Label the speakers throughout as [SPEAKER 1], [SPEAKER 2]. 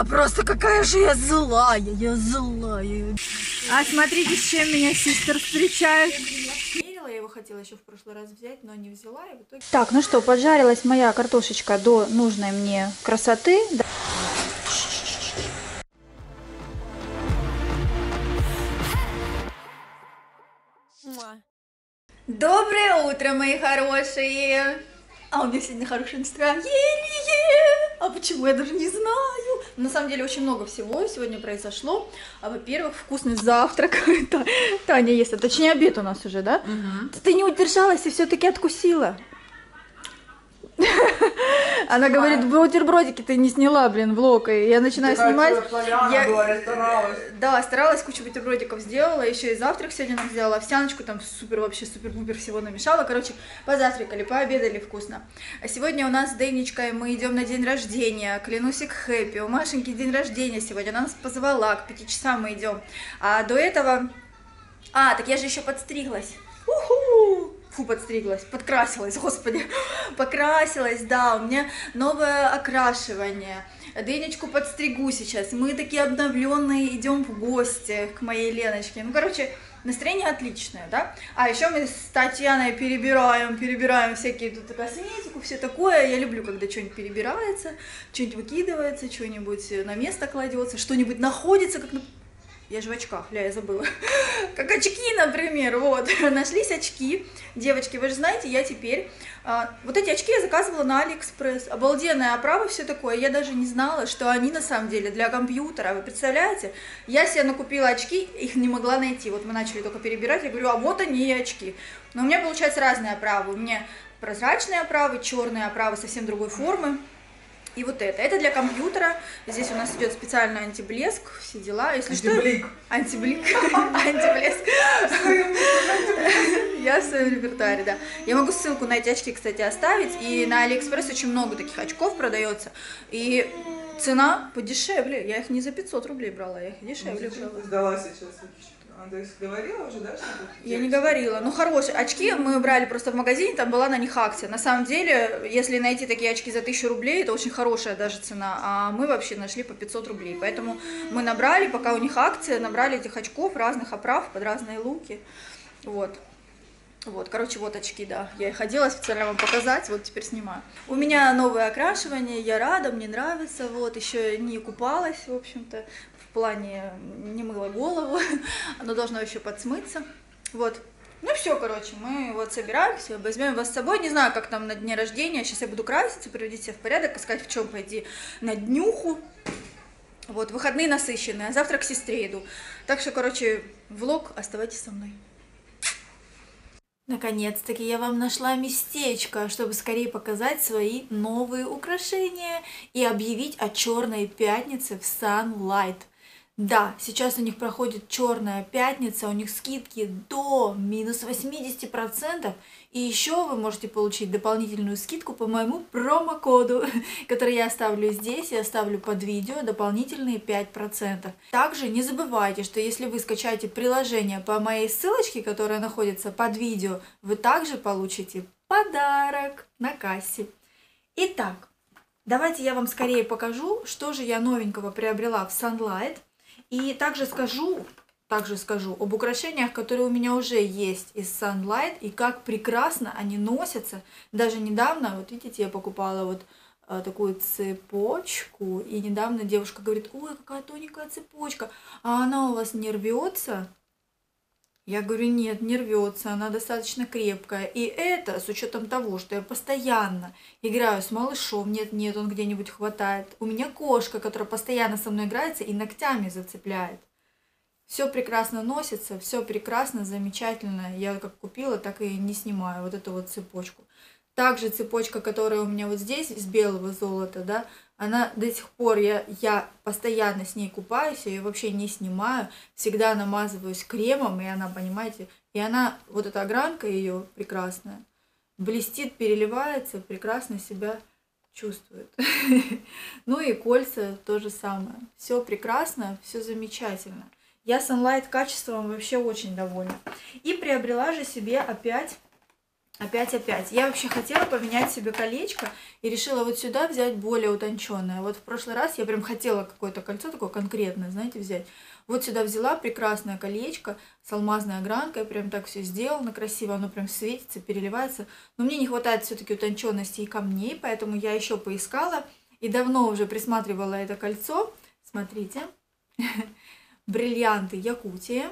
[SPEAKER 1] просто какая же я злая, я злая. А смотрите, с чем меня сестер встречает. Я его хотела еще в прошлый раз взять, но не взяла, и в итоге... Так, ну что, поджарилась моя картошечка до нужной мне красоты. Доброе утро, мои хорошие! А у меня сегодня хорошее настроение. А почему, я даже не знаю. На самом деле очень много всего сегодня произошло. Во-первых, вкусный завтрак. Таня ест, а точнее обед у нас уже, да? Угу. Ты не удержалась и все-таки откусила. Она говорит, бутербродики ты не сняла, блин, влог. И я начинаю снимать. Да, старалась, кучу бутербродиков сделала. Еще и завтрак сегодня нам сделала. Овсяночку там супер, вообще супер-пупер всего намешала. Короче, позавтракали, пообедали вкусно. А сегодня у нас с Денечкой мы идем на день рождения. Клянусь, к хэппи. У Машеньки день рождения сегодня. Она нас позвала, к 5 часам мы идем. А до этого... так я же еще подстриглась. Уху! Фу, подстриглась, подкрасилась, господи, покрасилась, да, у меня новое окрашивание. Денечку подстригу сейчас, мы такие обновленные, идем в гости к моей Леночке. Ну, короче, настроение отличное, да? А еще мы с Татьяной перебираем всякие тут косметику, все такое. Я люблю, когда что-нибудь перебирается, что-нибудь выкидывается, что-нибудь на место кладется, что-нибудь находится, как... Я же в очках, я забыла. Как очки, например, вот. Нашлись очки. Девочки, вы же знаете, я теперь... вот эти очки я заказывала на Алиэкспресс. Обалденная оправа, все такое. Я даже не знала, что они на самом деле для компьютера. Вы представляете? Я себе накупила очки, их не могла найти. Вот мы начали только перебирать. Я говорю, а вот они и очки. Но у меня, получается, разные оправы. У меня прозрачные оправы, черные оправы совсем другой формы. И вот это для компьютера. Здесь у нас идет специальный антиблеск, все дела. Если антиблик. Что... Антиблик. Антиблеск. Я в своем репертуаре, да. Я могу ссылку на эти очки, кстати, оставить. И на Алиэкспресс очень много таких очков продается. И цена подешевле. Я их не за 500 рублей брала, я их дешевле брала.
[SPEAKER 2] Ты сдала сейчас? Ты говорила уже, да? Что
[SPEAKER 1] я не говорила. Ну, хорошие очки мы брали просто в магазине, там была на них акция. На самом деле, если найти такие очки за 1000 рублей, это очень хорошая даже цена. А мы вообще нашли по 500 рублей. Поэтому мы набрали, пока у них акция, набрали этих очков разных оправ под разные луки. Вот. Вот, короче, вот очки, да. Я их одела специально вам показать, вот теперь снимаю. У меня новое окрашивание, я рада, мне нравится. Вот, еще не купалась, в общем-то. В плане не мыла голову, оно должно еще подсмыться, вот. Ну все, короче, мы вот собираемся, возьмем вас с собой, не знаю, как там на дне рождения, сейчас я буду краситься, приводить себя в порядок, искать в чем пойти на днюху, вот, выходные насыщенные, а завтра к сестре иду, так что, короче, влог, оставайтесь со мной. Наконец-таки я вам нашла местечко, чтобы скорее показать свои новые украшения и объявить о черной пятнице в Sunlight. Да, сейчас у них проходит черная пятница, у них скидки до минус 80%, и еще вы можете получить дополнительную скидку по моему промокоду, который я оставлю здесь и оставлю под видео, дополнительные 5%. Также не забывайте, что если вы скачаете приложение по моей ссылочке, которая находится под видео, вы также получите подарок на кассе. Итак, давайте я вам скорее покажу, что же я новенького приобрела в Sunlight. И также скажу об украшениях, которые у меня уже есть из Sunlight, и как прекрасно они носятся. Даже недавно, вот видите, я покупала вот такую цепочку, и недавно девушка говорит, ой, какая тоненькая цепочка, а она у вас не рвется? Я говорю, нет, не рвется, она достаточно крепкая. И это с учетом того, что я постоянно играю с малышом, нет, он где-нибудь хватает. У меня кошка, которая постоянно со мной играется и ногтями зацепляет. Все прекрасно носится, все прекрасно, замечательно. Я как купила, так и не снимаю вот эту вот цепочку. Также цепочка, которая у меня вот здесь из белого золота, да, она до сих пор, я постоянно с ней купаюсь, я ее вообще не снимаю, всегда намазываюсь кремом, и она, понимаете, и она, вот эта огранка ее прекрасная, блестит, переливается, прекрасно себя чувствует. Ну и кольца то же самое. Все прекрасно, все замечательно. Я Sunlight качеством вообще очень довольна. И приобрела же себе опять Опять. Я вообще хотела поменять себе колечко и решила вот сюда взять более утонченное. Вот в прошлый раз я прям хотела какое-то кольцо такое конкретное, знаете, взять. Вот сюда взяла прекрасное колечко с алмазной огранкой, прям так все сделано красиво, оно прям светится, переливается. Но мне не хватает все-таки утонченности и камней, поэтому я еще поискала и давно уже присматривала это кольцо. Смотрите, бриллианты Якутии.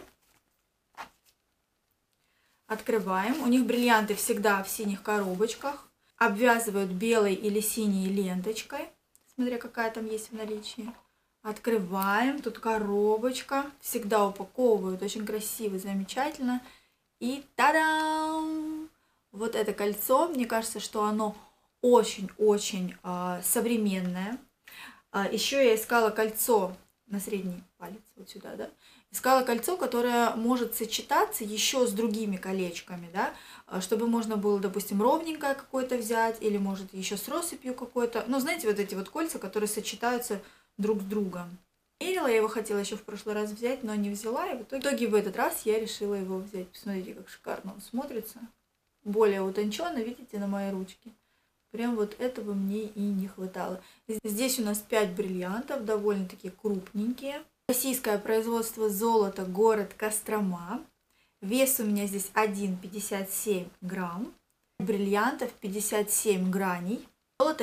[SPEAKER 1] Открываем. У них бриллианты всегда в синих коробочках. Обвязывают белой или синей ленточкой. Смотря какая там есть в наличии. Открываем. Тут коробочка. Всегда упаковывают. Очень красиво, замечательно. И та-дам! Вот это кольцо. Мне кажется, что оно очень-очень современное. Еще я искала кольцо на средний палец. Вот сюда, да? Искала кольцо, которое может сочетаться еще с другими колечками, да, чтобы можно было, допустим, ровненькое какое-то взять, или может еще с россыпью какое-то. Ну, знаете, вот эти вот кольца, которые сочетаются друг с другом. Мерила, я его хотела еще в прошлый раз взять, но не взяла, и в итоге в этот раз я решила его взять. Посмотрите, как шикарно он смотрится. Более утонченно, видите, на моей ручке. Прям вот этого мне и не хватало. Здесь у нас 5 бриллиантов, довольно-таки крупненькие. Российское производство золота, город Кострома. Вес у меня здесь 1,57 грамм. Бриллиантов 57 граней. Золото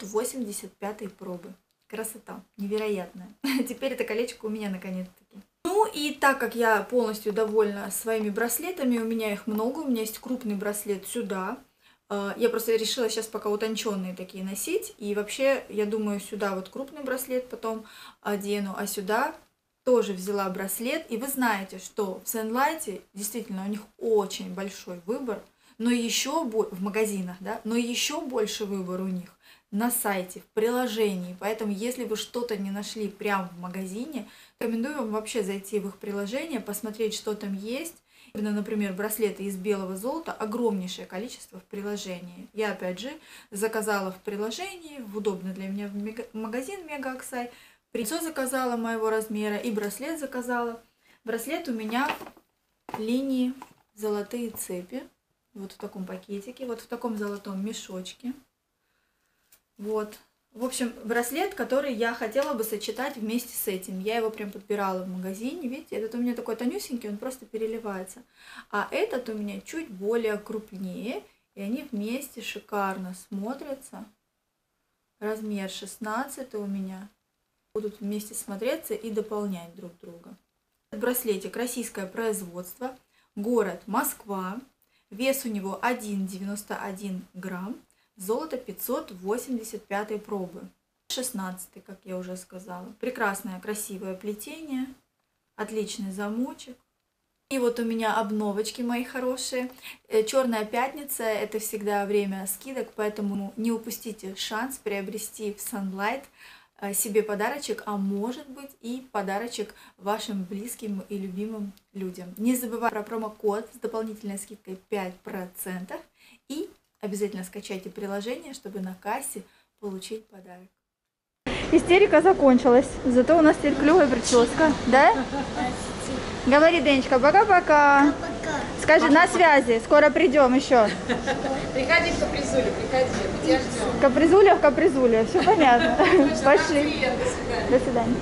[SPEAKER 1] 585 пробы. Красота, невероятная. Теперь это колечко у меня наконец-таки. Ну и так как я полностью довольна своими браслетами, у меня их много. У меня есть крупный браслет сюда. Я просто решила сейчас пока утонченные такие носить. И вообще, я думаю, сюда вот крупный браслет потом одену, а сюда тоже взяла браслет. И вы знаете, что в Sunlight действительно у них очень большой выбор, но еще в магазинах, да, но еще больше выбор у них на сайте, в приложении. Поэтому, если вы что-то не нашли прямо в магазине, рекомендую вам вообще зайти в их приложение, посмотреть, что там есть. Например, браслеты из белого золота, огромнейшее количество в приложении. Я, опять же, заказала в приложении, в удобный для меня магазин Мега Аксай. Кольцо заказала моего размера и браслет заказала. Браслет у меня линии золотые цепи. Вот в таком пакетике, вот в таком золотом мешочке. Вот. В общем, браслет, который я хотела бы сочетать вместе с этим. Я его прям подбирала в магазине. Видите, этот у меня такой тонюсенький, он просто переливается. А этот у меня чуть более крупнее. И они вместе шикарно смотрятся. Размер 16 у меня. Будут вместе смотреться и дополнять друг друга. Браслетик российское производство. Город Москва. Вес у него 1,91 грамм. Золото 585 пробы. 16, как я уже сказала. Прекрасное, красивое плетение. Отличный замочек. И вот у меня обновочки мои хорошие. Черная пятница — это всегда время скидок, поэтому не упустите шанс приобрести в Sunlight себе подарочек, а может быть и подарочек вашим близким и любимым людям. Не забывайте про промокод с дополнительной скидкой 5%. И обязательно скачайте приложение, чтобы на кассе получить подарок. Истерика закончилась, зато у нас теперь клевая прическа, да? Говори, Денечка, пока-пока. Скажи, на связи, скоро придем еще.
[SPEAKER 2] Приходи в Капризулю, приходи, тебя ждем.
[SPEAKER 1] Капризуля в Капризуле, все понятно. Пошли. До свидания.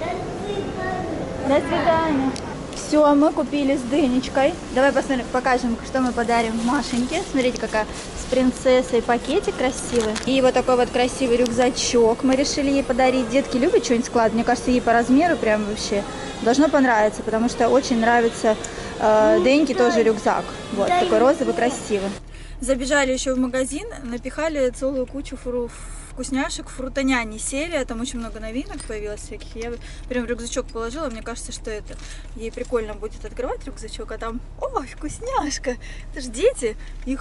[SPEAKER 1] До свидания. Все, мы купили с Денечкой. Давай посмотрим, покажем, что мы подарим Машеньке. Смотрите, какая с принцессой пакетик красивый. И вот такой вот красивый рюкзачок мы решили ей подарить. Детки любят что-нибудь складывать. Мне кажется, ей по размеру прям вообще должно понравиться, потому что очень нравится Деньке тоже рюкзак. Вот, такой розовый, красивый. Забежали еще в магазин, напихали целую кучу вкусняшек, фрутоняни сели, там очень много новинок появилось всяких. Я прям рюкзачок положила, мне кажется, что это ей прикольно будет открывать рюкзачок, а там, ой, вкусняшка, это же дети,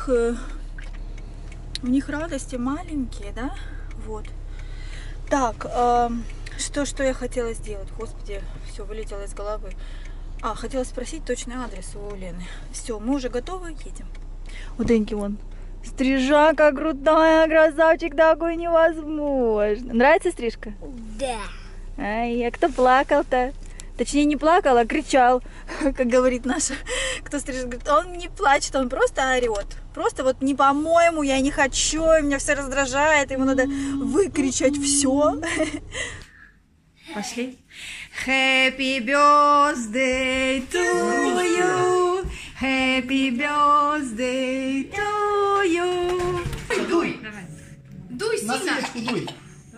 [SPEAKER 1] у них радости маленькие, да, вот. Так, что я хотела сделать, господи, все вылетело из головы. Хотела спросить точный адрес у Лены. Все, мы уже готовы, едем. У Деньки вон стрижака крутая, красавчик такой невозможно. Нравится стрижка?
[SPEAKER 3] Да.
[SPEAKER 1] Ай, а кто плакал-то? Точнее, не плакал, а кричал. как говорит наша, кто стрижет, говорит, он не плачет, он просто орет. Просто вот не по-моему, я не хочу, меня все раздражает, ему надо выкричать все. Пошли. Happy birthday to you, happy birthday to you.
[SPEAKER 3] Дуй!
[SPEAKER 2] Дуй
[SPEAKER 3] На
[SPEAKER 2] сильно!
[SPEAKER 3] свечку дуй!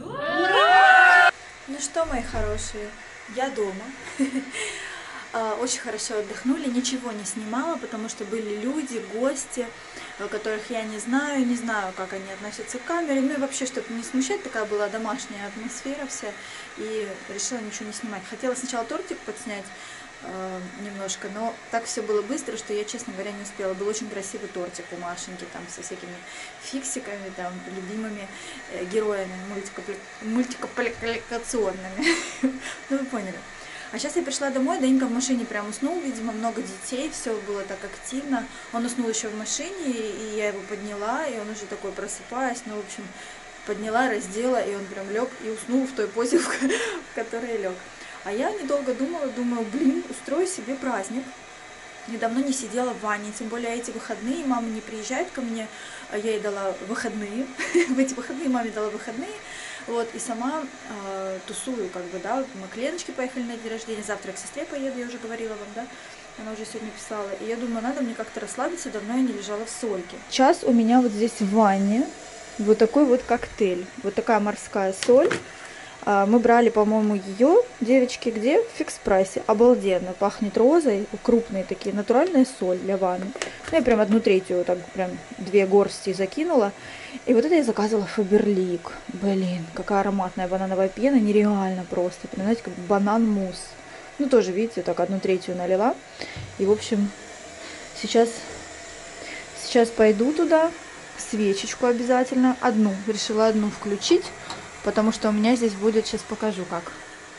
[SPEAKER 1] Ну что, мои хорошие, я дома. Очень хорошо отдохнули, ничего не снимала, потому что были люди, гости, которых я не знаю, как они относятся к камере, ну и вообще, чтобы не смущать, такая была домашняя атмосфера вся, и решила ничего не снимать. Хотела сначала тортик подснять немножко, но так все было быстро, что я, честно говоря, не успела. Был очень красивый тортик у Машеньки, там со всякими фиксиками, там, любимыми героями мультипликационными. Ну, вы поняли. А сейчас я пришла домой, Данька в машине прям уснул, видимо, много детей, все было так активно. Он уснул еще в машине, и я его подняла, и он уже такой просыпаясь, ну, в общем, подняла, раздела, и он прям лег и уснул в той позе, в которой лег. А я недолго думаю, блин, устрою себе праздник. Недавно не сидела в ванне, тем более эти выходные, мама не приезжает ко мне, я ей дала выходные, в эти выходные маме дала выходные, вот, и сама тусую, как бы, да, мы к Леночке поехали на день рождения, завтра к сестре поеду, я уже говорила вам, да, она уже сегодня писала, и я думаю, надо мне как-то расслабиться, давно я не лежала в сольке. Сейчас у меня вот здесь в ванне вот такой вот коктейль, вот такая морская соль. Мы брали, по-моему, ее, девочки, где? В фикс-прайсе. Обалденно. Пахнет розой. Крупные такие. Натуральная соль для ванны. Ну, я прям 1/3, так прям 2 горсти закинула. И вот это я заказывала Фаберлик. Блин, какая ароматная банановая пена. Нереально просто. Прям, знаете, как банан-мусс. Ну, тоже, видите, так 1/3 налила. И, в общем, сейчас пойду туда. Свечечку обязательно. Решила одну включить. Потому что у меня здесь будет, сейчас покажу как.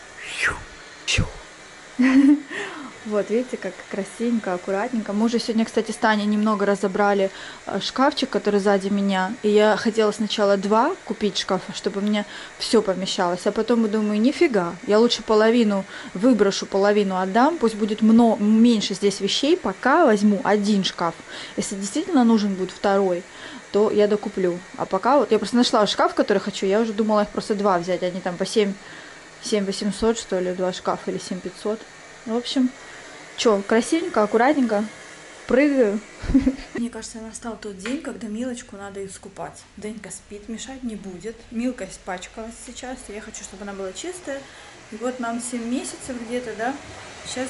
[SPEAKER 1] Вот, видите, как красивенько, аккуратненько. Мы уже сегодня, кстати, с Таней немного разобрали шкафчик, который сзади меня. И я хотела сначала 2 купить шкафа, чтобы у меня все помещалось. А потом думаю, нифига, я лучше половину выброшу, половину отдам. Пусть будет меньше здесь вещей, пока возьму 1 шкаф. Если действительно нужен будет 2, то я докуплю. А пока вот я просто нашла шкаф, который хочу. Я уже думала их просто 2 взять. Они там по 7 800, что ли, 2 шкафа или 7 500. В общем, что, красивенько, аккуратненько. Прыгаю. Мне кажется, настал тот день, когда Милочку надо искупать. Денька спит, мешать не будет. Милка испачкалась сейчас. Я хочу, чтобы она была чистая. И вот нам 7 месяцев где-то, да? Сейчас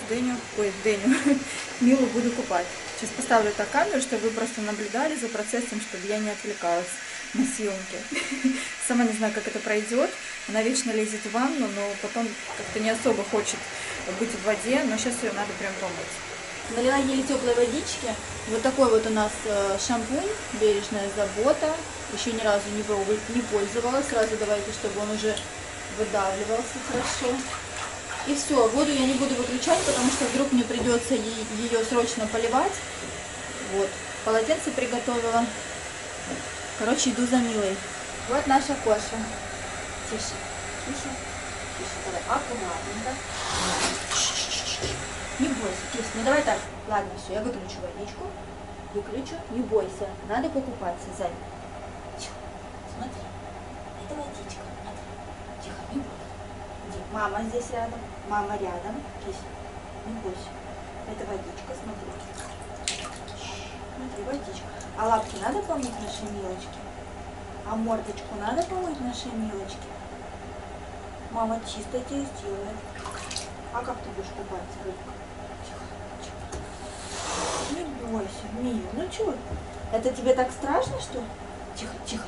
[SPEAKER 1] Милу буду купать. Сейчас поставлю так камеру, чтобы вы просто наблюдали за процессом, чтобы я не отвлекалась на съемки. Сама не знаю, как это пройдет. Она вечно лезет в ванну, но потом как-то не особо хочет быть в воде. Но сейчас ее надо прям помыть. Налила еле теплой водички. Вот такой вот у нас шампунь, бережная забота. Еще ни разу не пользовалась. Сразу давайте, чтобы он уже выдавливался хорошо. И все, воду я не буду выключать, потому что вдруг мне придется ее срочно поливать. Вот, полотенце приготовила. Короче, иду за Милой. Вот наша Коша. Тише, тише, тише, давай, аккуратненько. Не бойся, тише, ну давай так. Ладно, все, я выключу водичку. Выключу, не бойся, надо покупаться, Зай. Смотри, это водичка, смотри. Тихо, не бойся. Мама здесь рядом, мама рядом. Кись, не бойся. Это водичка, смотри. Смотри, водичка. А лапки надо помыть нашей Милочке? А мордочку надо помыть нашей Милочке? Мама чисто тебе сделает. А как ты будешь купаться, рыбка? Тихо, тихо. Не бойся, Мия. Ну чё? Это тебе так страшно, что? Тихо, тихо.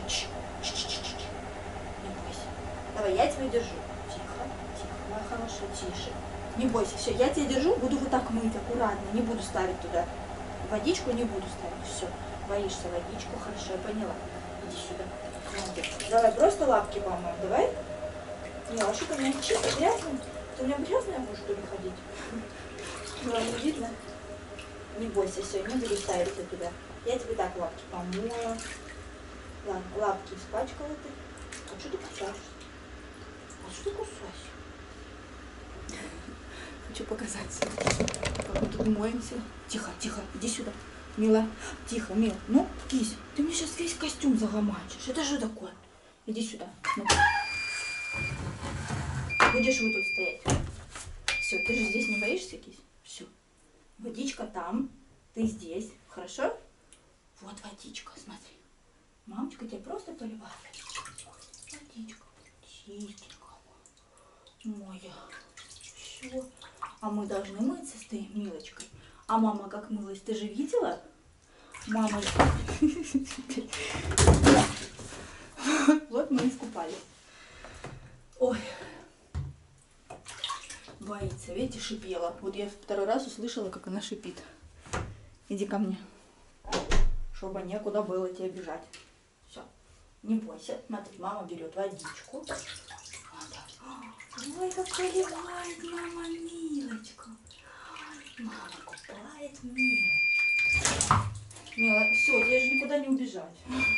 [SPEAKER 1] Не бойся. Давай, я тебя держу. Моя хорошая, тише. Не бойся, все, я тебя держу, буду вот так мыть аккуратно, не буду ставить туда. Водичку не буду ставить, все. Боишься водичку, хорошо, я поняла. Иди сюда. Давай, просто лапки помоем, давай. Не, а что-то у меня чисто грязно. Ты у меня грязная будешь, что ли, ходить? Ну, не видно. Не бойся, все, не буду ставить ее туда. Я тебе так лапки помою. Ладно, лапки испачкала ты. А что ты кусаешься? А что ты кусаешься? Хочу показать. тут моемся. Тихо, тихо, иди сюда. Мила, тихо, Мил. Ну, кись, ты мне сейчас весь костюм загомачишь. Это что такое? Иди сюда. Смотри. Будешь вот тут стоять. Все, ты же здесь не боишься, кись? Все. Водичка там, ты здесь. Хорошо? Вот водичка, смотри. Мамочка тебя просто поливает. Водичка. Чистенькая. Моя. Все. А мы должны мыться с той Милочкой. А мама как мылась, ты же видела? Мама... Вот мы искупались. Ой. Боится, видите, шипела. Вот я второй раз услышала, как она шипит. Иди ко мне. Чтобы некуда было тебе бежать. Все. Не бойся. Смотри, мама берет водичку. Вот так. Ой, как поливает мама Милочку. Мама купает Милочку. Мила, все, тебе же никуда не убежать.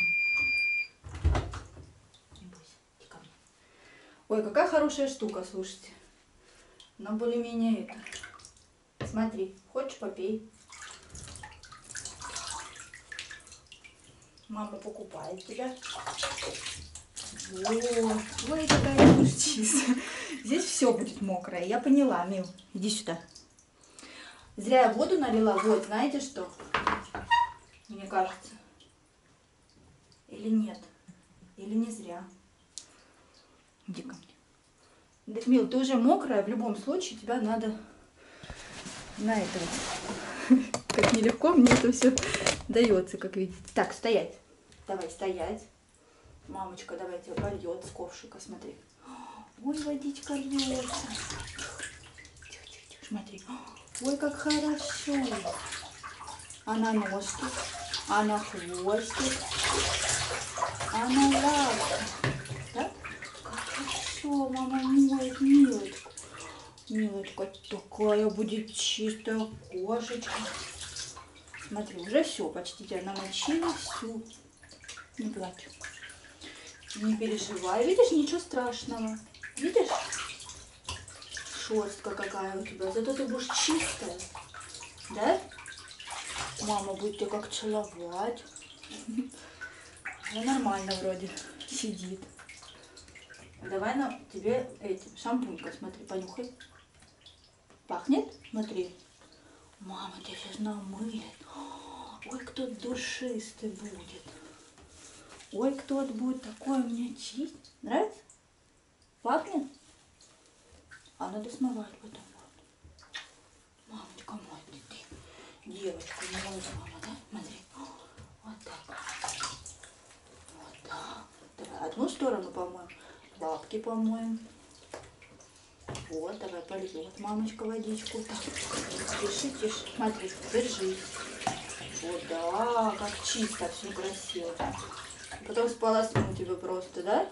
[SPEAKER 1] Не бойся, иди ко мне. Ой, какая хорошая штука, слушайте. Но более-менее это. Смотри, хочешь попей. Мама покупает тебя. Вот. Ой, какая ты будешь чистая. Здесь все будет мокрое. Я поняла, Мил. Иди сюда. Зря я воду налила. Вот, знаете что? Мне кажется. Или нет? Или не зря? Иди ко мне. Мил, ты уже мокрая. В любом случае тебя надо на это вот. Как нелегко мне это все дается, как видите. Так, стоять. Давай, стоять. Мамочка, давай тебя польет с ковшика, смотри. Ой, водичка льется. Тихо, тихо, тихо, смотри. Ой, как хорошо. А на ножки, а на хвостик, а на лапки. Так? Как хорошо, мама моет Милочку. Милочка такая будет чистая кошечка. Смотри, уже все, почти тебя намочили, все. Не плачь. Не переживай. Видишь, ничего страшного. Видишь? Шерстка какая у тебя. Зато ты будешь чистая. Да? Мама будет тебя как целовать. Ну, нормально вроде сидит. Давай на тебе этим шампунька, смотри, понюхай. Пахнет? Смотри. Мама тебя сейчас намылит. Ой, кто душистый будет. Ой, кто-то будет такой у меня чист. Нравится? Пахнет? А надо смывать потом. Мамочка мой, ты девочка, моя мама, да? Смотри. Вот так. Вот так. Давай одну сторону помоем. Лапки помоем. Вот, давай польет мамочка водичку. Так. Тише, тише. Смотри, держи. Вот, да, как чисто, все красиво. Потом сполосну тебя просто, да?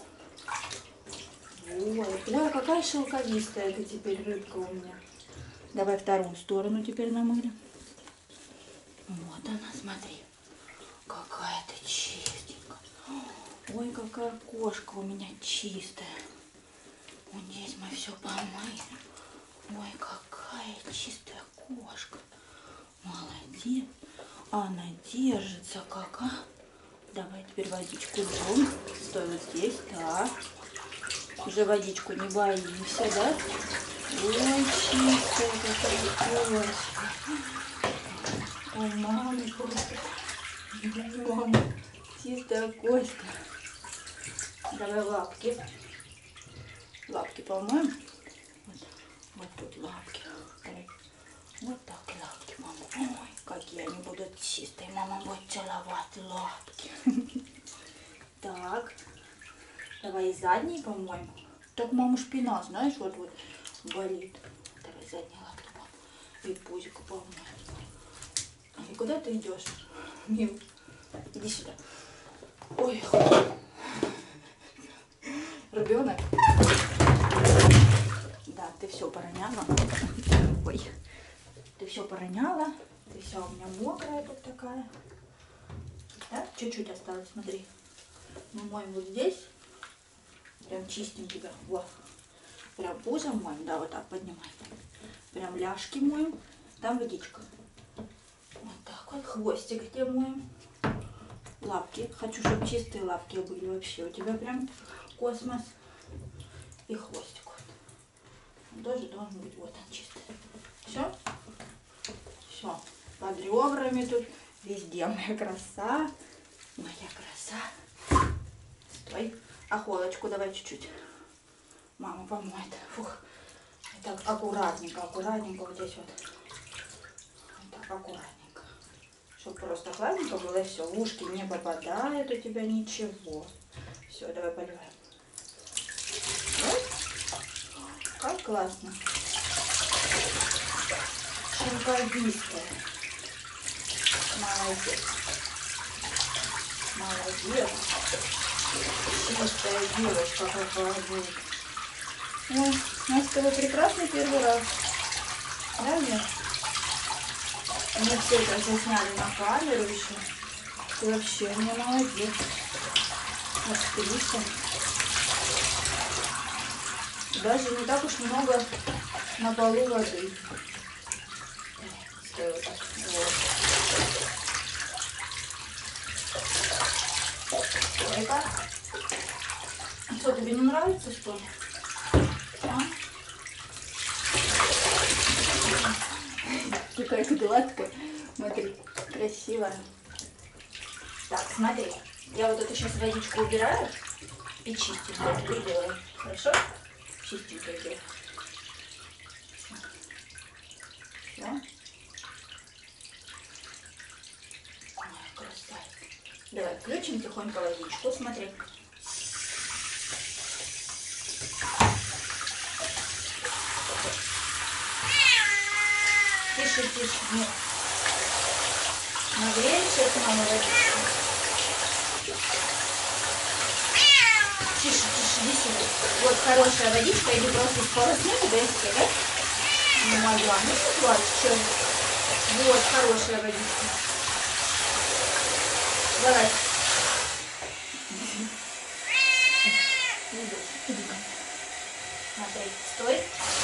[SPEAKER 1] Ой, какая шелковистая ты теперь рыбка у меня. Давай вторую сторону теперь намылим. Вот она, смотри. Какая ты чистенькая. Ой, какая кошка у меня чистая. Вот здесь мы все помыли. Ой, какая чистая кошка. Молодец. Она держится как, а? Давай теперь водичку жжем. Стой вот здесь, так. Уже водичку не боимся, да? Ой, чистая какая кошка. Ой, мама, мама, чистая кошка. Давай лапки. Лапки помоем. Вот тут лапки. Давай. Вот так лапки, мама. Ой, какие они будут чистые. Мама будет целовать лапки. Так. Давай и задние помоем. Так мама спина, знаешь, вот болит. Давай задние лапки помоем. И пузико помоем. И куда ты идешь, Мил? Иди сюда. Ой, ребенок. Да, ты все пороняла. Ой, ты все пороняла. Ты вся у меня мокрая тут такая. Да? Чуть-чуть осталось, смотри. Мы моем вот здесь. Прям чистим тебя. Вот. Прям пузо моем, да, вот так поднимай. Прям ляжки моем. Там водичка. Вот так вот. Хвостик где моем. Лапки. Хочу, чтобы чистые лапки были вообще. У тебя прям космос. И хвостик. Вот. Он тоже должен быть. Вот он чистый. Все? Все. Под ребрами тут. Везде моя краса. Моя краса. Стой. А холочку давай чуть-чуть. Мама помоет. Фух. Так, аккуратненько, аккуратненько вот здесь вот. Вот так, аккуратненько. Чтобы просто хладненько было, и все. В ушки не попадает у тебя ничего. Все, давай поливаем. Вот. Как классно. Шелковистая. Молодец. Молодец. Чистая девочка какая будет. Ой, у нас с тобой прекрасный первый раз. Да, нет? Мы все это засняли на камеру еще. Ты вообще мне молодец. Актриса. Даже не так уж много на полу воды. Стой вот так. Вот. Ой-ка. Что, тебе не нравится, что ли? А? Какая гладкая. Смотри, красивая. Так, смотри. Я вот эту сейчас водичку убираю и чистенько ты делаю. Хорошо? Чистенько делаю. Все. Ой, красавица. Давай включим тихонько водичку. Смотри. Тише, тише. Нет. Нагреем сейчас мама водичку. Тише, тише, иди сюда. Вот хорошая водичка, иди просто сполоснуть, да и все, да? Не могла. Ну не плачь, что? Вот хорошая водичка. Давай. Иди ко мне. Смотри, стой.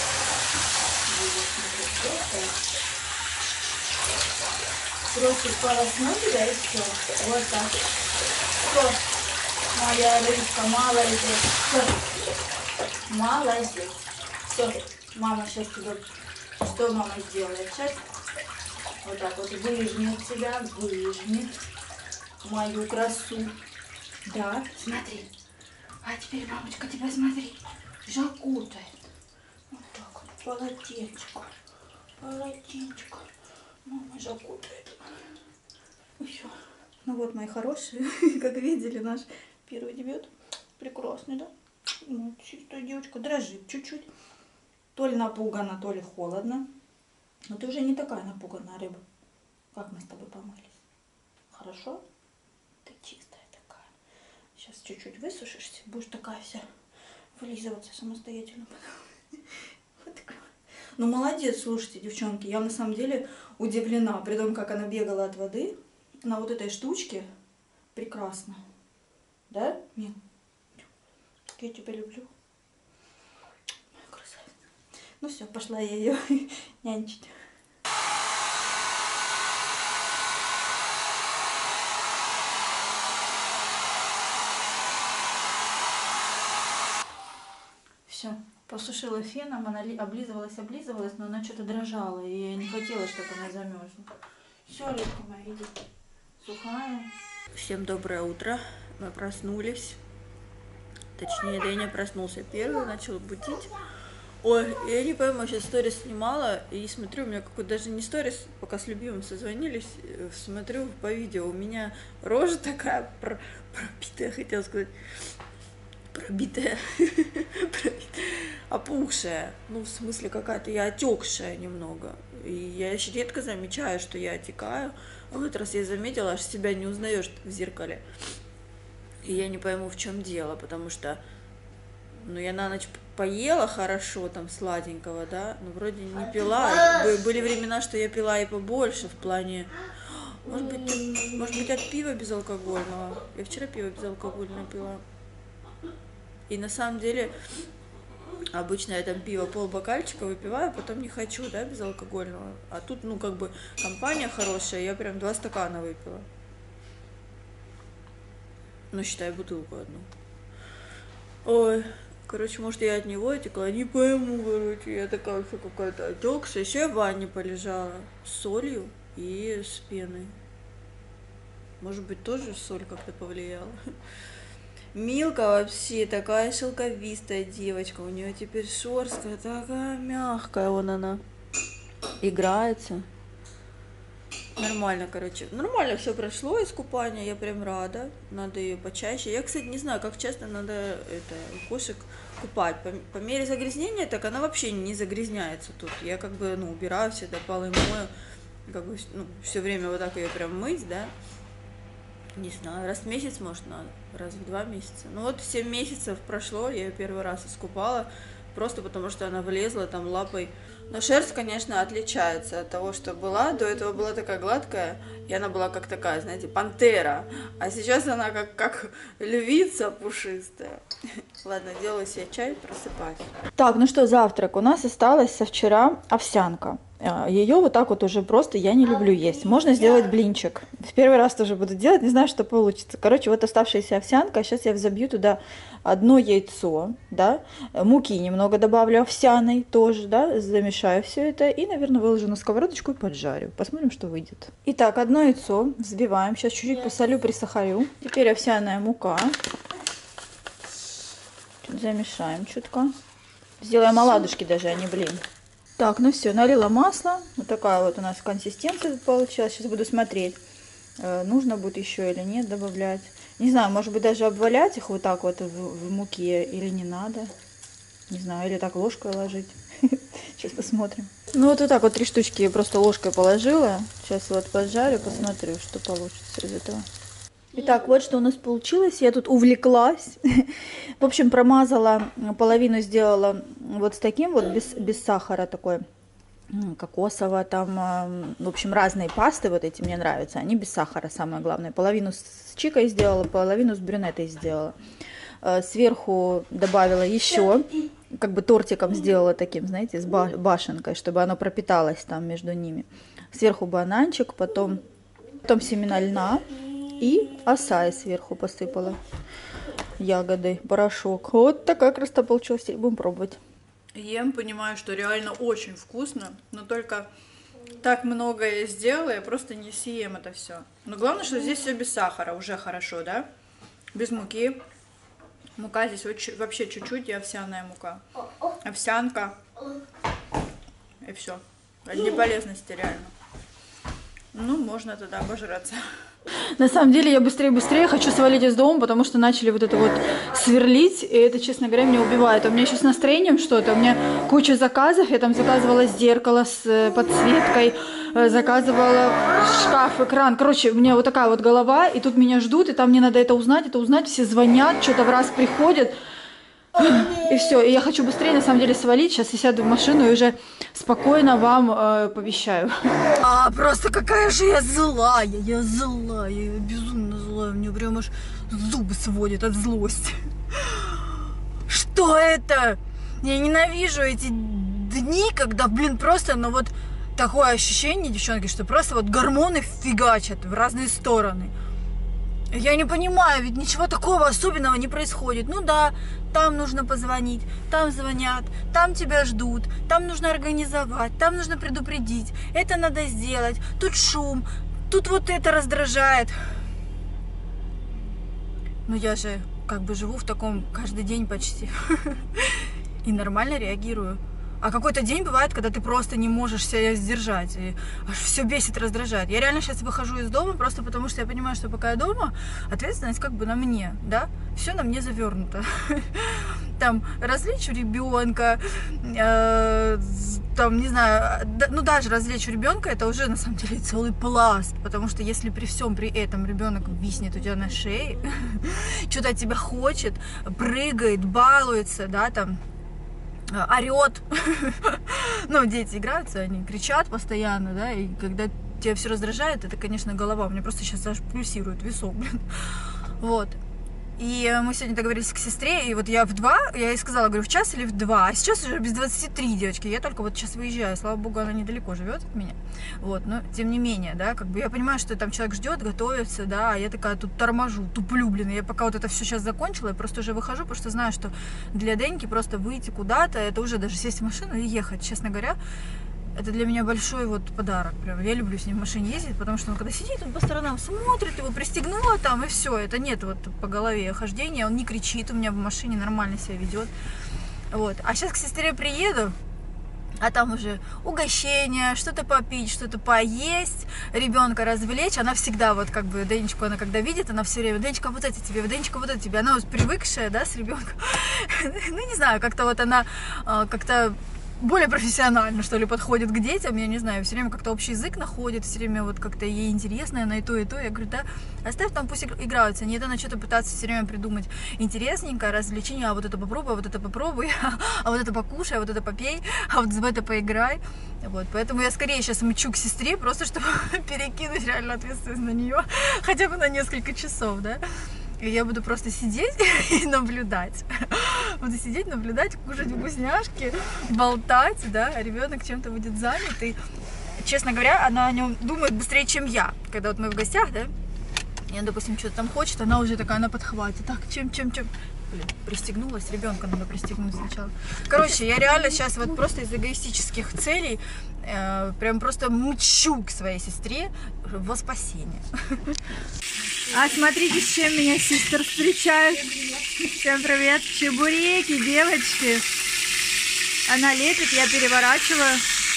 [SPEAKER 1] Просто сполоснуть, да и все. Вот так. Все. Моя рыбка, молодец. Все. Молодец. Все. Мама сейчас тебе... Что мама сделает сейчас? Вот так вот выжмет тебя, выжмет мою красу. Да, смотри. А теперь, мамочка, тебя смотри. Закутает. Вот так вот. Полотенчик. Полотенчик. Мама закутает. Все. Ну вот, мои хорошие, как видели, наш первый дебют. Прекрасный, да? Вот, чистая девочка. Дрожит чуть-чуть. То ли напугана, то ли холодно. Но ты уже не такая напуганная рыба. Как мы с тобой помылись? Хорошо? Ты чистая такая. Сейчас чуть-чуть высушишься. Будешь такая вся вылизываться самостоятельно. Вот такая. Ну, молодец, слушайте, девчонки. Я на самом деле удивлена. При том, как она бегала от воды на вот этой штучке. Прекрасно. Да, Мил? Я тебя люблю. Красавица. Ну все, пошла я ее нянчить. Все, посушила феном, она облизывалась, но она что-то дрожала, и я не хотела, чтобы она замерзла. Все, рыбка моя, иди. Сухая. Всем доброе утро. Мы проснулись. Точнее, Дэня проснулся первый, начал будить. Ой, я не пойму, сейчас сторис снимала, и смотрю, у меня какой-то даже не сторис, пока с любимым созвонились, смотрю по видео, у меня рожа такая пробитая, хотела сказать, пробитая, опухшая, ну, в смысле, какая-то я отекшая немного, и я еще редко замечаю, что я отекаю, а в этот раз я заметила, аж себя не узнаешь в зеркале, и я не пойму, в чем дело, потому что, ну, я на ночь поела хорошо, там, сладенького, да, но вроде не пила, были времена, что я пила и побольше, в плане, может быть, от пива безалкогольного, я вчера пиво безалкогольное пила. И на самом деле Обычно я там пиво полбокальчика выпиваю, потом не хочу, да, безалкогольного. А тут, ну, как бы, компания хорошая, я прям 2 стакана выпила. Ну, считай, бутылку одну. Ой, короче, может, я от него отекла, не пойму, короче. Я такая вообще какая-то отекшая. Еще я в ванне полежала с солью и с пеной. Может быть, тоже соль как-то повлияла. Милка вообще такая шелковистая девочка. У нее теперь шерстка такая мягкая, вон она играется. Нормально, короче. Нормально все прошло из купания, я прям рада. Надо ее почаще. Я, кстати, не знаю, как часто надо кошек купать. По мере загрязнения, так она вообще не загрязняется тут. Я как бы, ну, убираю всегда, полы мою. Как бы, ну, все время вот так ее прям мыть, да. Не знаю, раз в месяц, может, надо, раз в 2 месяца. Ну вот 7 месяцев прошло, я ее первый раз искупала, просто потому что она влезла там лапой. Но шерсть, конечно, отличается от того, что была. До этого была такая гладкая, и она была как такая, знаете, пантера. А сейчас она как львица пушистая. Ладно, делаю себе чай, просыпаюсь. Так, ну что, завтрак. У нас осталась со вчера овсянка. Ее вот так вот уже просто я не люблю есть. Можно сделать блинчик. В первый раз тоже буду делать, не знаю, что получится. Короче, вот оставшаяся овсянка. Сейчас я взобью туда 1 яйцо, да, муки немного добавлю овсяной тоже, да, замешаю все это и, наверное, выложу на сковородочку и поджарю. Посмотрим, что выйдет. Итак, 1 яйцо взбиваем. Сейчас чуть-чуть посолю, присахарю. Теперь овсяная мука. Замешаем чутка. Сделаем оладушки даже, а не блин. Так, ну все, налила масло. Вот такая вот у нас консистенция получилась. Сейчас буду смотреть, нужно будет еще или нет добавлять. Не знаю, может быть, даже обвалять их вот так вот в муке или не надо. Не знаю, или так ложкой ложить. Сейчас посмотрим. Ну вот так вот 3 штучки я просто ложкой положила. Сейчас вот поджарю, посмотрю, что получится из этого. Итак, вот что у нас получилось. Я тут увлеклась. В общем, промазала, половину сделала вот с таким вот, без сахара такой, кокосово там, в общем, разные пасты вот эти мне нравятся. Они без сахара, самое главное. Половину с чикой сделала, половину с брюнетой сделала. Сверху добавила еще, как бы тортиком сделала таким, знаете, с башенкой, чтобы оно пропиталось там между ними. Сверху бананчик, потом семена льна. И асаи сверху посыпала, ягоды, порошок. Вот такая красота получилась. Будем пробовать. Ем, понимаю, что реально очень вкусно, но только так много я сделала, я просто не съем это все. Но главное, что здесь все без сахара, уже хорошо, да? Без муки. Мука здесь вообще чуть-чуть, и овсяная мука. Овсянка. И все. Одни полезности реально. Ну, можно тогда обожраться. На самом деле я быстрее хочу свалить из дома, потому что начали вот это вот сверлить, и это, честно говоря, меня убивает. У меня сейчас с настроением что-то, у меня куча заказов, я там заказывала зеркало с подсветкой, заказывала шкаф, экран. Короче, у меня вот такая вот голова, и тут меня ждут, и там мне надо это узнать, все звонят, что-то в раз приходят. И все, и я хочу быстрее, на самом деле, свалить. Сейчас я сяду в машину и уже спокойно вам повещаю. Просто какая же я злая, я безумно злая. Мне прям аж зубы сводят от злости. Что это? Я ненавижу эти дни, когда, блин, просто, ну вот такое ощущение, девчонки, что просто вот гормоны фигачат в разные стороны. Я не понимаю, ведь ничего такого особенного не происходит. Ну да, там нужно позвонить, там звонят, там тебя ждут, там нужно организовать, там нужно предупредить, это надо сделать, тут шум, тут вот это раздражает. Но я же как бы живу в таком каждый день почти и нормально реагирую. А какой-то день бывает, когда ты просто не можешь себя сдержать, и аж все бесит, раздражает. Я реально сейчас выхожу из дома просто потому, что я понимаю, что пока я дома, ответственность как бы на мне, да, все на мне завернуто. Там развлечь ребенка, там, не знаю, ну даже развлечь ребенка, это уже на самом деле целый пласт, потому что если при всем при этом ребенок виснет у тебя на шее, что-то от тебя хочет, прыгает, балуется, да, там, орет. Ну, дети играются, они кричат постоянно, да, и когда тебя все раздражает, это, конечно, голова. У меня просто сейчас аж пульсирует висок, блин. Вот. И мы сегодня договорились к сестре, и вот я в 2, я ей сказала, говорю, в час или в 2, а сейчас уже без 23, девочки, я только вот сейчас выезжаю, слава богу, она недалеко живет от меня, вот, но тем не менее, да, как бы я понимаю, что там человек ждет, готовится, да, а я такая тут торможу, туплю, блин, я пока вот это все сейчас закончила, я просто уже выхожу, потому что знаю, что для Деньки просто выйти куда-то, это уже даже сесть в машину и ехать, честно говоря. Это для меня большой вот подарок. Прям. Я люблю с ним в машине ездить, потому что он когда сидит, он по сторонам смотрит, его пристегнула там, и все. Это нет вот по голове хождения, он не кричит у меня в машине, нормально себя ведет. Вот. А сейчас к сестре приеду, а там уже угощение, что-то попить, что-то поесть, ребенка развлечь. Она всегда вот как бы Денечку, она когда видит, она все время, Денечка, вот эти тебе, Денечка, вот эти тебе. Она вот привыкшая, да, с ребенком. Ну, не знаю, как-то вот она как-то более профессионально, что ли, подходит к детям, я не знаю, все время как-то общий язык находит, все время вот как-то ей интересно на и то, и то. Я говорю, да, оставь там, пусть играются, не надо что-то пытаться все время придумать интересненькое развлечение, а вот это попробуй, а вот это покушай, а вот это попей, а вот в это поиграй. Вот, поэтому я скорее сейчас мчу к сестре, просто чтобы перекинуть реально ответственность на нее, хотя бы на несколько часов, да. И я буду просто сидеть и наблюдать. Буду сидеть, наблюдать, кушать вкусняшки, болтать, да, а ребенок чем-то будет занят. И, честно говоря, она о нем думает быстрее, чем я. Когда вот мы в гостях, да, и она, допустим, что-то там хочет, она уже такая на подхвате. Так, чем? Блин, пристегнулась, ребенка надо пристегнуть сначала. Короче, я реально сейчас вот просто из эгоистических целей прям просто мчу к своей сестре во спасение. А смотрите, с чем меня сестер встречает. Всем привет. Чебуреки, девочки. Она лепит, я переворачиваю.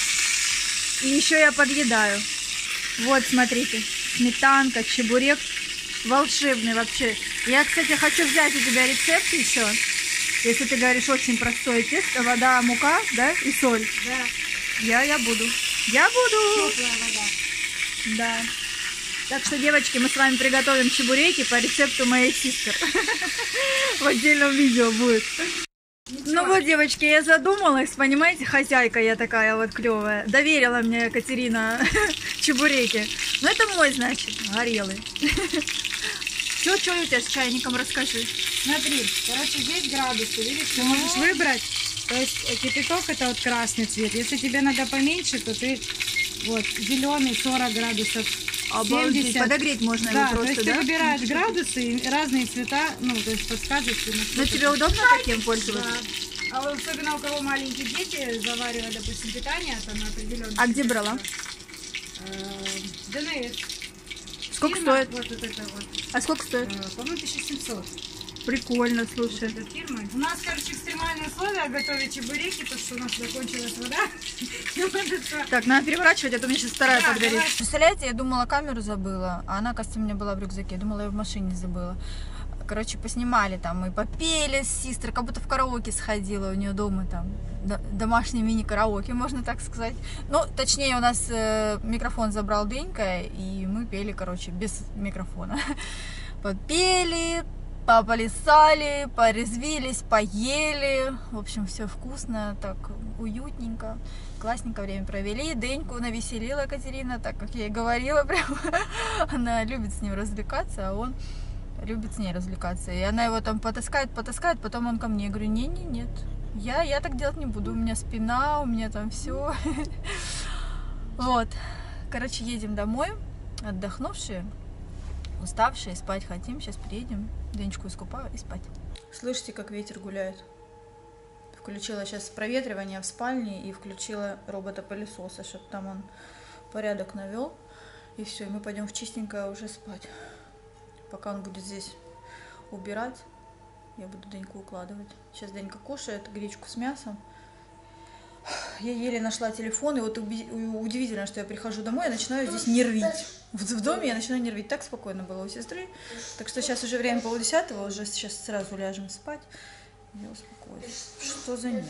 [SPEAKER 1] И еще я подъедаю. Вот, смотрите. Сметанка, чебурек. Волшебный вообще. Я, кстати, хочу взять у тебя рецепт еще. Если ты говоришь, очень простое тесто. Вода, мука, да? И соль.
[SPEAKER 2] Да.
[SPEAKER 1] Я буду. Я буду.
[SPEAKER 2] Теплая вода.
[SPEAKER 1] Да. Так что, девочки, мы с вами приготовим чебуреки по рецепту моей сестры. В отдельном видео будет. Ну вот, девочки, я задумалась, понимаете, хозяйка я такая вот клевая. Доверила мне Катерина чебуреки. Ну это мой, значит, горелый. Что у тебя с чайником, расскажи.
[SPEAKER 2] Смотри, короче, здесь градусы, видишь, ты можешь выбрать. То есть кипяток это вот красный цвет. Если тебе надо поменьше, то ты вот зеленый 40 градусов.
[SPEAKER 1] Обалдеть,
[SPEAKER 2] 70.
[SPEAKER 1] подогреть можно
[SPEAKER 2] Да,
[SPEAKER 1] его просто,
[SPEAKER 2] то есть
[SPEAKER 1] да?
[SPEAKER 2] ты выбираешь градусы, и разные цвета, ну, то есть подскажешь.
[SPEAKER 1] Но тебе удобно таким пользоваться?
[SPEAKER 2] Да. А особенно у кого маленькие дети, заваривать, допустим, питание, там на определенный.
[SPEAKER 1] А где брала?
[SPEAKER 2] ДНС.
[SPEAKER 1] Сколько
[SPEAKER 2] Фирма,
[SPEAKER 1] стоит?
[SPEAKER 2] Вот это вот.
[SPEAKER 1] А сколько стоит?
[SPEAKER 2] По-моему, 1700.
[SPEAKER 1] Прикольно, слушай.
[SPEAKER 2] Это фирма. У нас, короче, экстремальные условия готовить чебуреки, потому что у нас закончилась вода.
[SPEAKER 1] Так, надо переворачивать, а то у меня сейчас вторая
[SPEAKER 2] Да,
[SPEAKER 1] подгорит.
[SPEAKER 2] давай.
[SPEAKER 1] Представляете, я думала, камеру забыла, а она, кажется, у меня была в рюкзаке. Я думала, я в машине забыла. Короче, поснимали там, мы попели с сестрой, как будто в караоке сходила, у нее дома там домашний мини-караоке, можно так сказать. Ну, точнее, у нас микрофон забрал Денька, и мы пели, короче, без микрофона. Попели, поплясали, порезвились, поели. В общем, все вкусно, так уютненько, классненько время провели. Деньку навеселила Катерина, так как я и говорила, прям она любит с ним развлекаться, а он любит с ней развлекаться. И она его там потаскает, потом он ко мне. Я говорю, нет, я так делать не буду, у меня спина, у меня там все. Вот, короче, едем домой, отдохнувшие, уставшие, спать хотим. Сейчас приедем, Денечку искупаю и спать. Слышите, как ветер гуляет? Включила сейчас проветривание в спальне и включила робота-пылесоса, чтобы там он порядок навел. И все, мы пойдем в чистенькое уже спать. Пока он будет здесь убирать, я буду Деньку укладывать. Сейчас Денька кушает гречку с мясом. Я еле нашла телефон, и вот удивительно, что я прихожу домой, я начинаю здесь нервить. Вот в доме я начинаю нервить. Так спокойно было у сестры. Так что сейчас уже время 9:30, уже сейчас сразу ляжем спать. Я успокоюсь. Что за нерв?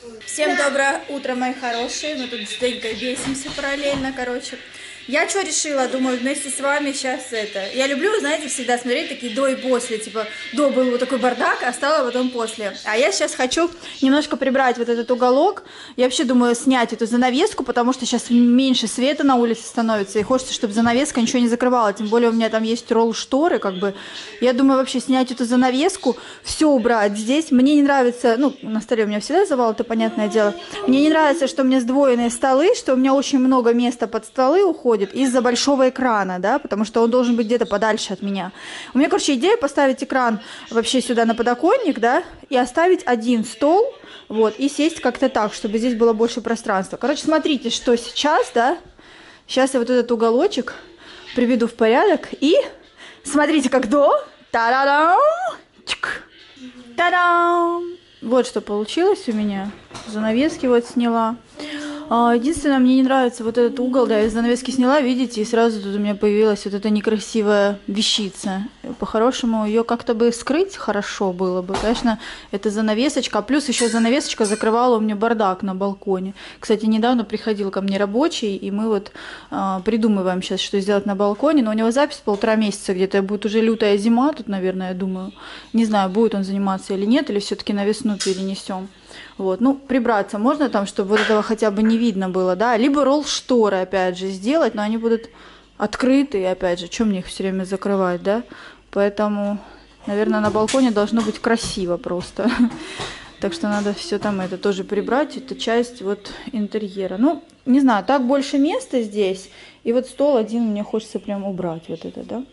[SPEAKER 1] Всем доброе утро, мои хорошие. Мы тут с Денькой бесимся параллельно, короче. Я что решила, думаю, вместе с вами сейчас это... Я люблю, знаете, всегда смотреть такие до и после. Типа, до был вот такой бардак, а стало потом после. А я сейчас хочу немножко прибрать вот этот уголок. Я вообще думаю снять эту занавеску, потому что сейчас меньше света на улице становится. И хочется, чтобы занавеска ничего не закрывала. Тем более у меня там есть ролл-шторы, как бы. Я думаю вообще снять эту занавеску, все убрать здесь. Мне не нравится... Ну, на столе у меня всегда завал, это понятное дело. Мне не нравится, что у меня сдвоенные столы, что у меня очень много места под столы уходит из-за большого экрана, да, потому что он должен быть где-то подальше от меня. У меня, короче, идея поставить экран вообще сюда на подоконник, да, и оставить один стол, вот, и сесть как-то так, чтобы здесь было больше пространства. Короче, смотрите, что сейчас, да, сейчас я вот этот уголочек приведу в порядок, и смотрите, как до, та-да-дам, чик, та-дам. Вот что получилось у меня. Занавески вот сняла. Единственное, мне не нравится вот этот угол, да, я занавески сняла, видите, и сразу тут у меня появилась вот эта некрасивая вещица. По-хорошему, ее как-то бы скрыть хорошо было бы, конечно, это занавесочка, плюс еще занавесочка закрывала у меня бардак на балконе. Кстати, недавно приходил ко мне рабочий, и мы вот придумываем сейчас, что сделать на балконе, но у него запись 1,5 месяца где-то, будет уже лютая зима тут, наверное, я думаю. Не знаю, будет он заниматься или нет, или все-таки на весну перенесем. Вот, ну, прибраться можно там, чтобы вот этого хотя бы не видно было, да, либо ролл-шторы, опять же, сделать, но они будут открытые, опять же, чем мне их все время закрывать, да, поэтому, наверное, на балконе должно быть красиво просто, так что надо все там это тоже прибрать, это часть вот интерьера, ну, не знаю, так больше места здесь, и вот стол один мне хочется прям убрать, вот это, да.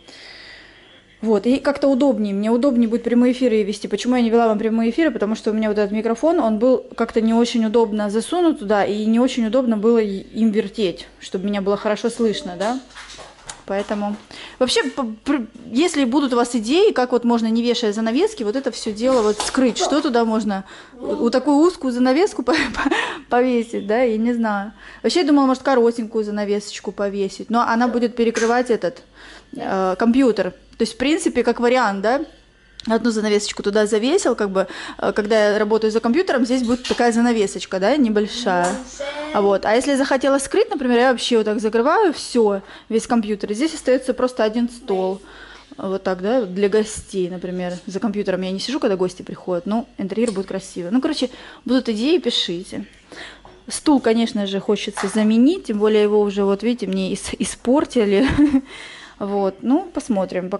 [SPEAKER 1] Вот, и как-то удобнее, мне удобнее будет прямые эфиры вести. Почему я не вела вам прямые эфиры? Потому что у меня вот этот микрофон, он был как-то не очень удобно засунут туда, и не очень удобно было им вертеть, чтобы меня было хорошо слышно, да? Поэтому, вообще, если будут у вас идеи, как вот можно, не вешая занавески, вот это все дело вот скрыть, что туда можно, у такую узкую занавеску повесить, да, я не знаю. Вообще, я думала, может, коротенькую занавесочку повесить, но она будет перекрывать этот компьютер. То есть, в принципе, как вариант, да, одну занавесочку туда завесил, как бы, когда я работаю за компьютером, здесь будет такая занавесочка, да, небольшая. Вот. А если я захотела скрыть, например, я вообще вот так закрываю все, весь компьютер, и здесь остается просто один стол. Вот так, да, для гостей, например. За компьютером я не сижу, когда гости приходят, но интерьер будет красивый. Ну, короче, будут идеи, пишите. Стул, конечно же, хочется заменить, тем более его уже, вот видите, мне испортили. Вот, ну, посмотрим,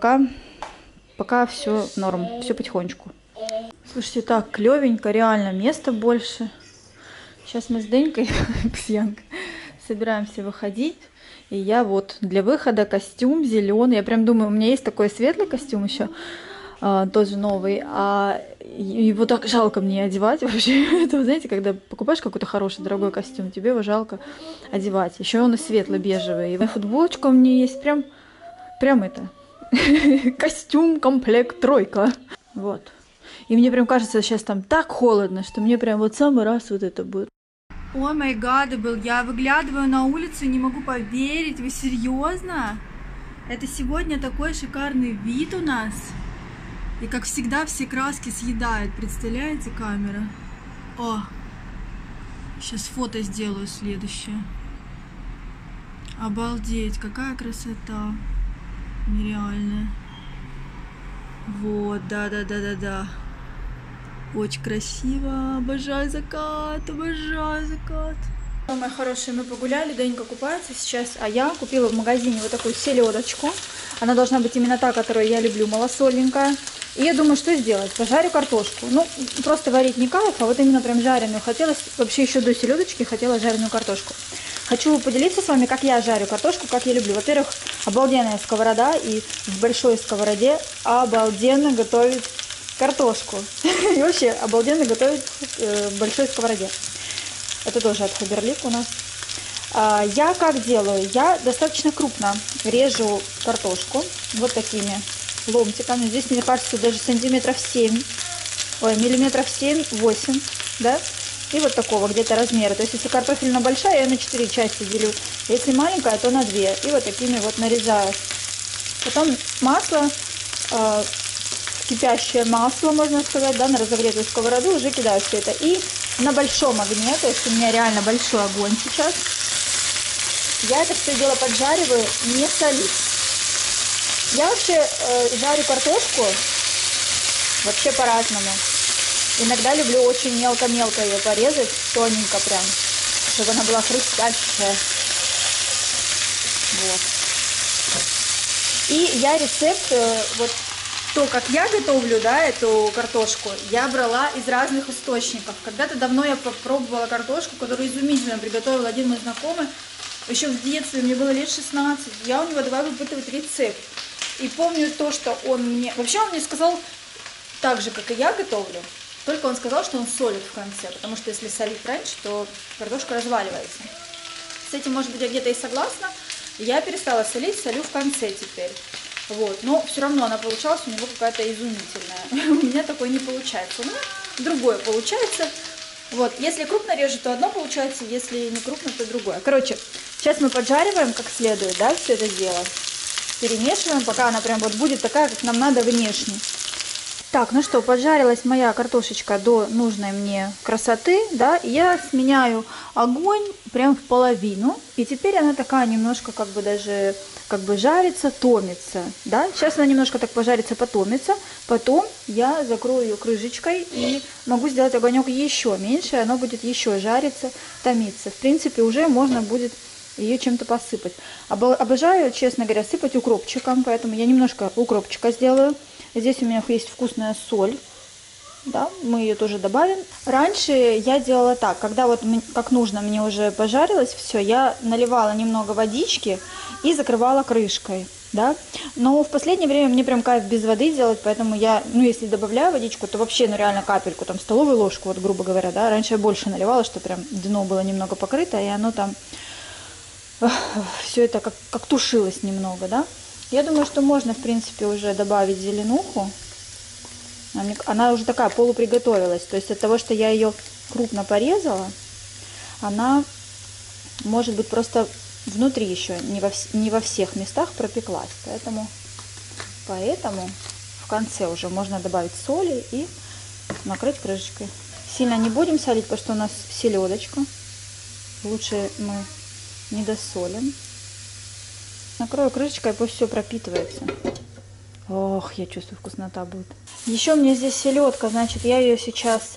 [SPEAKER 1] пока все норм, все потихонечку. Слушайте, так, клевенько, реально, места больше. Сейчас мы с Денькой, с Янкой, собираемся выходить. И я вот для выхода костюм зеленый. Я прям думаю, у меня есть такой светлый костюм еще, тоже новый. А его так жалко мне одевать вообще. Это, знаете, когда покупаешь какой-то хороший, дорогой костюм, тебе его жалко одевать. Еще он и светло-бежевый. И футболочка у меня есть прям это. Костюм, комплект, тройка. Вот. И мне прям кажется, сейчас там так холодно, что мне прям вот самый раз вот это будет. О май гад, я выглядываю на улицу и не могу поверить. Вы серьезно? Это сегодня такой шикарный вид у нас. И как всегда все краски съедает. Представляете, камера? О! Сейчас фото сделаю следующее. Обалдеть, какая красота. Нереальная. Вот, да. Очень красиво. Обожаю закат, обожаю закат. Мои хорошие, мы погуляли, Данька купается сейчас, а я купила в магазине вот такую селедочку. Она должна быть именно та, которую я люблю, малосоленькая. И я думаю, что сделать? Пожарю картошку. Ну, просто варить не кайф, а вот именно прям жареную. Хотелось, вообще еще до селедочки хотела жареную картошку. Хочу поделиться с вами, как я жарю картошку, как я люблю. Во-первых, обалденная сковорода, и в большой сковороде обалденно готовить картошку. И вообще обалденно готовить в большой сковороде. Это тоже от Фаберлик у нас. Я как делаю? Я достаточно крупно режу картошку вот такими ломтиками. Здесь, мне кажется, даже сантиметров 7, ой, миллиметров 7-8, да? И вот такого где-то размера. То есть, если картофельная большая, я на 4 части делю. Если маленькая, то на 2. И вот такими вот нарезаю. Потом масло кипящее масло, можно сказать, да, на разогретую сковороду, уже кидаю все это. И на большом огне, то есть у меня реально большой огонь сейчас. Я это все дело поджариваю, не солить. Я вообще жарю картошку вообще по-разному. Иногда люблю очень мелко-мелко ее порезать, тоненько прям, чтобы она была хрустящая. Вот. И я рецепт, вот то, как я готовлю, да, эту картошку, я брала из разных источников. Когда-то давно я попробовала картошку, которую изумительно приготовил один мой знакомый. Еще в детстве, мне было лет 16, я у него давай выпытывать рецепт. И помню то, что он мне... Вообще он мне сказал так же, как и я готовлю, только он сказал, что он солит в конце, потому что если солить раньше, то картошка разваливается. С этим, может быть, я где-то и согласна. Я перестала солить, солю в конце теперь. Вот. Но все равно она получалась у него какая-то изумительная. У меня такое не получается. У меня другое получается. Вот. Если крупно режу, то одно получается, если не крупно, то другое. Короче, сейчас мы поджариваем как следует, да, все это дело. Перемешиваем, пока она прям вот будет такая, как нам надо внешне. Так, ну что, поджарилась моя картошечка до нужной мне красоты, да, и я сменяю огонь прям в половину, и теперь она такая немножко как бы даже, как бы жарится, томится, да, сейчас она немножко так пожарится, потомится, потом я закрою ее крышечкой и могу сделать огонек еще меньше, оно будет еще жариться, томиться, в принципе, уже можно будет ее чем-то посыпать. Обожаю, честно говоря, сыпать укропчиком, поэтому я немножко укропчика сделаю. Здесь у меня есть вкусная соль, да, мы ее тоже добавим. Раньше я делала так, когда вот как нужно мне уже пожарилось все, я наливала немного водички и закрывала крышкой, да. Но в последнее время мне прям кайф без воды делать, поэтому я, ну если добавляю водичку, то вообще, ну реально капельку, там столовую ложку, вот грубо говоря, да. Раньше я больше наливала, что прям дно было немного покрыто, и оно там, все это как тушилось немного, да. Я думаю, что можно, в принципе, уже добавить зеленуху. Она уже такая полуприготовилась. То есть от того, что я ее крупно порезала, она, может быть, просто внутри еще не во всех местах пропеклась. Поэтому в конце уже можно добавить соли и накрыть крышечкой. Сильно не будем солить, потому что у нас селедочка. Лучше мы не досолим. Накрою крышечкой, пусть все пропитывается. Ох, я чувствую, вкуснота будет. Еще у меня здесь селедка, значит, я ее сейчас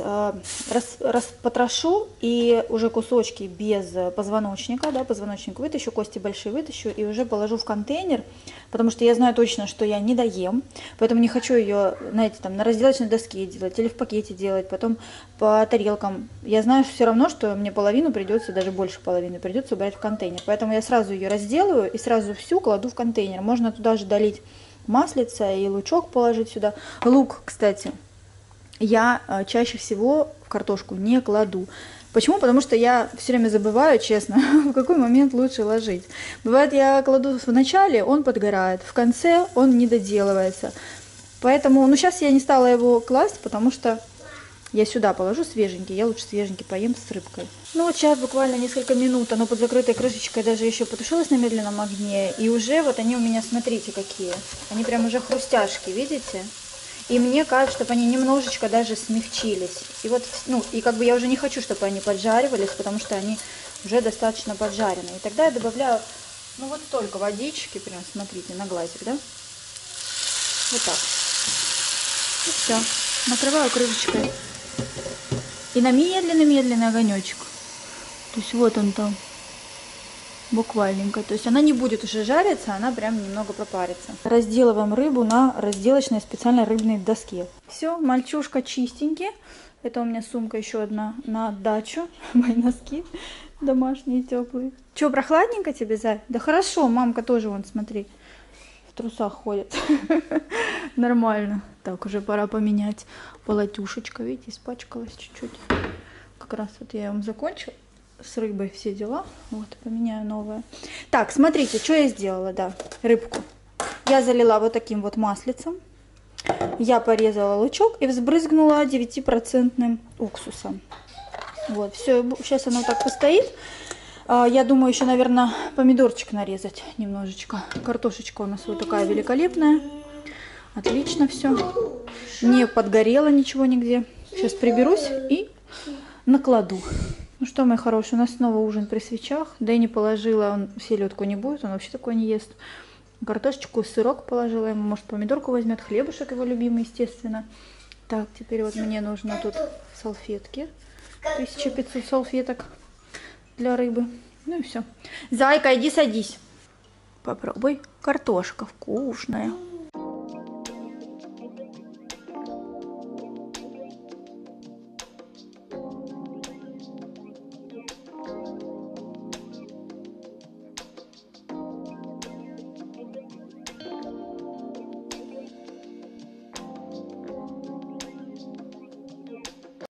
[SPEAKER 1] распотрошу и уже кусочки без позвоночника, да, позвоночник вытащу, кости большие вытащу и уже положу в контейнер, потому что я знаю точно, что я не доем, поэтому не хочу ее, знаете, там на разделочной доске делать или в пакете делать, потом по тарелкам. Я знаю все равно, что мне половину придется, даже больше половины придется убрать в контейнер, поэтому я сразу ее разделаю и сразу всю кладу в контейнер. Можно туда же долить маслица и лучок положить сюда. Лук, кстати, я чаще всего в картошку не кладу. Почему? Потому что я все время забываю, честно, в какой момент лучше ложить. Бывает, я кладу в начале, он подгорает, в конце он не доделывается. Поэтому, ну, сейчас я не стала его класть, потому что я сюда положу свеженький, я лучше свеженький поем с рыбкой. Ну вот сейчас буквально несколько минут, оно под закрытой крышечкой даже еще потушилось на медленном огне. И уже вот они у меня, смотрите, какие. Они прям уже хрустяшки, видите? И мне кажется, чтобы они немножечко даже смягчились. И вот, ну, и как бы я уже не хочу, чтобы они поджаривались, потому что они уже достаточно поджарены. И тогда я добавляю, ну вот столько водички, прям смотрите, на глазик, да? Вот так. И все. Накрываю крышечкой. И на медленный-медленный огонечек. То есть вот он там. Буквальненько. То есть она не будет уже жариться, она прям немного пропарится. Разделываем рыбу на разделочной специальной рыбной доске. Все, мальчушка чистенький. Это у меня сумка еще одна на дачу. Мои носки домашние теплые. Че, прохладненько тебе, Зай? Да хорошо, мамка тоже, вон, смотри, в трусах ходит. Нормально. Так, уже пора поменять полотюшечко. Видите, испачкалась чуть-чуть. Как раз вот я вам закончила с рыбой все дела. Вот, поменяю новое. Так, смотрите, что я сделала, да, рыбку. Я залила вот таким вот маслицем. Я порезала лучок и взбрызгнула 9% уксусом. Вот, все, сейчас оно так постоит. Я думаю, еще, наверное, помидорчик нарезать немножечко. Картошечка у нас вот такая великолепная. Отлично все. Не подгорело ничего нигде. Сейчас приберусь и накладу. Ну что, мои хорошие, у нас снова ужин при свечах. Дэнни положила, он селедку не будет, он вообще такое не ест. Картошечку, сырок положила ему, может помидорку возьмет, хлебушек его любимый, естественно. Так, теперь вот мне нужно тут салфетки. 1500 салфеток для рыбы. Ну и все. Зайка, иди садись. Попробуй. Картошка вкусная.